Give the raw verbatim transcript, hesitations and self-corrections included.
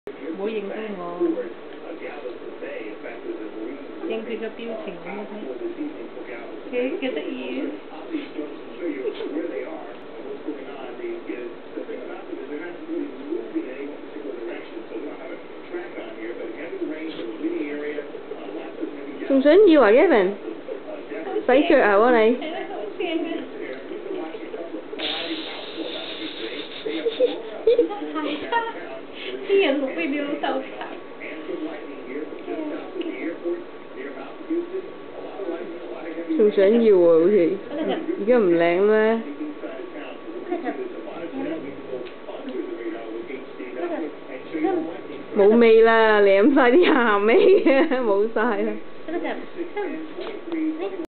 唔好影低我，影佢個表情好唔好睇？幾幾得意啊！ 仲想要啊 Gavin？ 洗腳啊喎你！ 啲人錄 video 都收晒。 仲想要喎好似，而家唔靚咩？冇味啦，舐晒啲鹹味啊，冇晒啦。